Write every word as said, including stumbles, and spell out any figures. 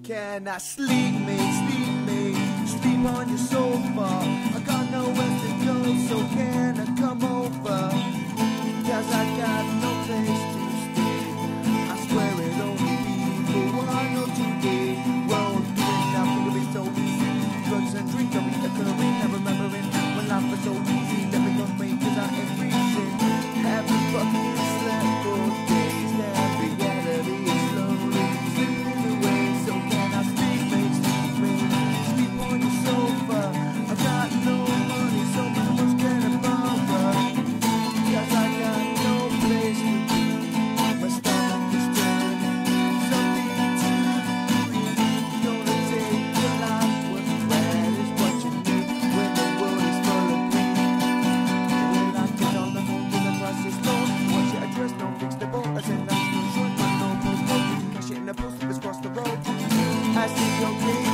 Can I sleep me, sleep me, sleep on your sofa? I got nowhere to go, so can I come over? Cause I got no place to stay. I swear it only be for one or two days. Well, doing nothing will be so easy. Drugs and drink are reoccurring, never remembering when life was so easy. Let me go me cause I am freezing. Haven't fucking slept for days. Now reality is slowly slipping away. So can I sleep me, sleep me, sleep on your sofa? I got no money, so how much can I borrow? Cause I got no place to be. My stomach is turning something to eat. Gonna take your life, what's bad is what you need. When the world is full of greed. When I get on the phone to the crisis phone, what's your address? Don't fix the boat. I said that's no short, but no postcode. Cash it in the post, let's cross the road. I see your